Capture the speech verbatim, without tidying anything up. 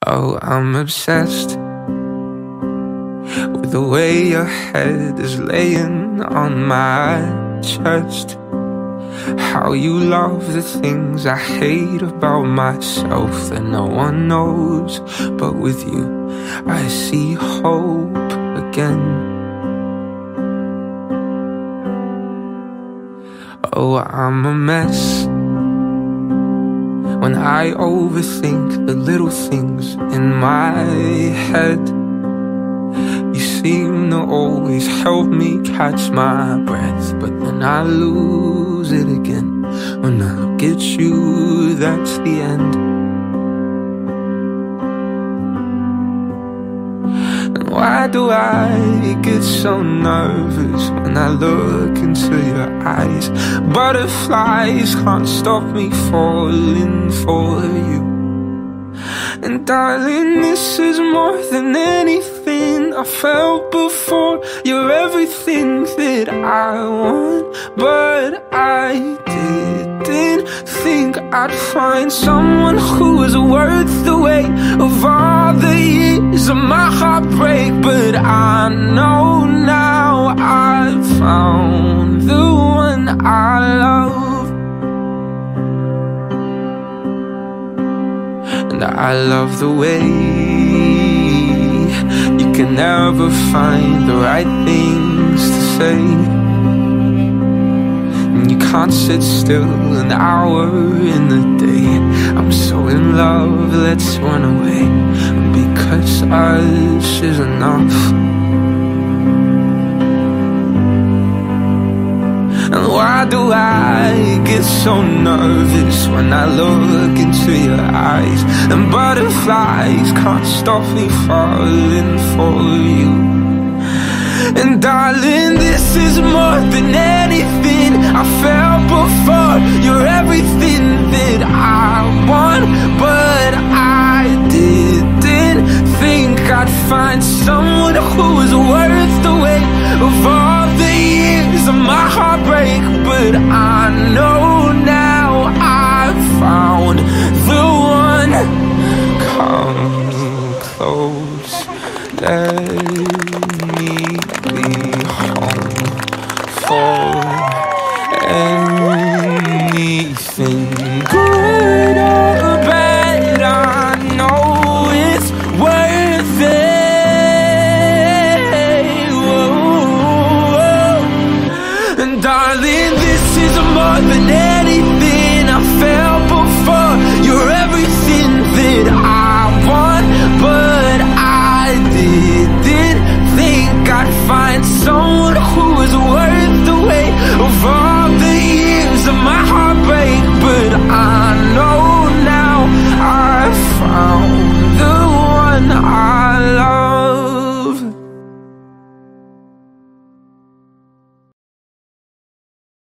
Oh, I'm obsessed with the way your head is laying on my chest. How you love the things I hate about myself that no one knows. But with you, I see hope again. Oh, I'm a mess when I overthink the little things in my head. You seem to always help me catch my breath, but then I lose it again. When I get you, that's the end. And why do I get so nervous when I look into your eyes? Butterflies can't stop me falling for you. And darling, this is more than anything I felt before. You're everything that I want, but I didn't think I'd find someone who was worth the weight of all the years of my heartbreak. But I know now I've found the one I love. And I love the way you can never find the right things to say, and you can't sit still an hour in the day. I'm so in love, let's run away, because us is enough. And why do I get so nervous when I look into your eyes? And butterflies can't stop me falling for you. And darling, this is more than anything I felt before. You're everything that I want, but I didn't think I'd find someone who was worth the weight of all the years of my heartbreak. But I know